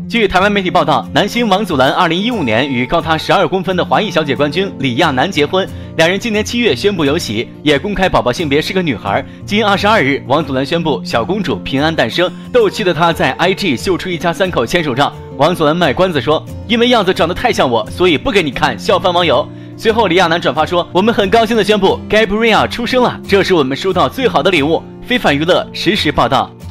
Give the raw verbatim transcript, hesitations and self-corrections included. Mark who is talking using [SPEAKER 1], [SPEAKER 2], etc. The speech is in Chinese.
[SPEAKER 1] 据台湾媒体报道，男星王祖蓝二零一五年与高他十二公分的华裔小姐冠军李亚男结婚，两人今年七月宣布有喜，也公开宝宝性别是个女孩。今二十二日，王祖蓝宣布小公主平安诞生，逗趣的他在 I G 秀出一家三口牵手照。王祖蓝卖关子说，因为样子长得太像我，所以不给你看，笑翻网友。随后李亚男转发说，我们很高兴的宣布 Gabrielle 出生了，这是我们收到最好的礼物。非凡娱乐实时报道。